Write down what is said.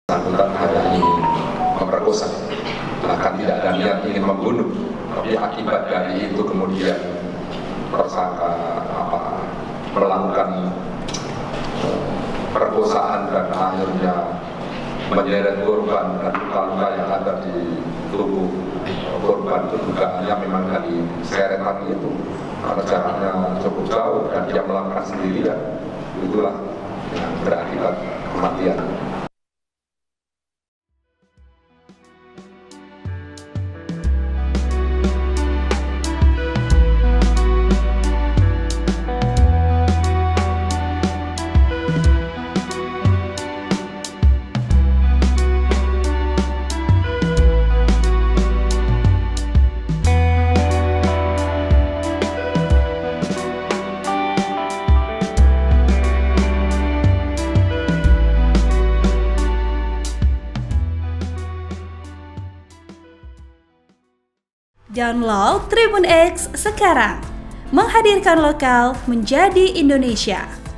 bersangkutan hanya ingin memerkosa, bahkan tidak ada niat ingin membunuh, tapi akibat dari itu kemudian tersangka melakukan perkosaan dan akhirnya menyeret korban dan luka-luka yang ada di tubuh korban. Itu dugaannya memang dari seretan itu, karena jaraknya cukup jauh dan dia melakukan sendirian, itulah yang berakibat kematian. Download Tribun X sekarang, menghadirkan lokal menjadi Indonesia.